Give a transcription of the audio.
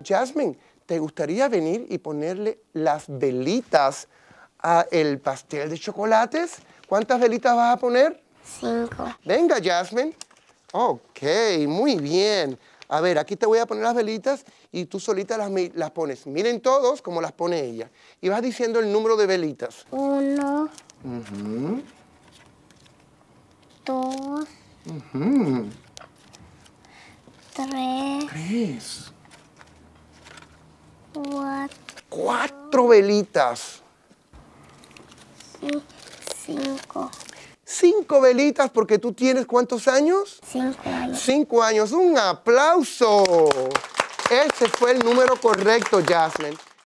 Jasmine, ¿te gustaría venir y ponerle las velitas al pastel de chocolates? ¿Cuántas velitas vas a poner? 5. Venga, Jasmine. Ok, muy bien. A ver, aquí te voy a poner las velitas y tú solita las pones. Miren todos cómo las pone ella. Y vas diciendo el número de velitas. 1, 2, 3, 3. 4, 4 velitas. 5. 5 velitas porque tú tienes ¿cuántos años? 5 años. 5 años. ¡Un aplauso! Ese fue el número correcto, Jasmine.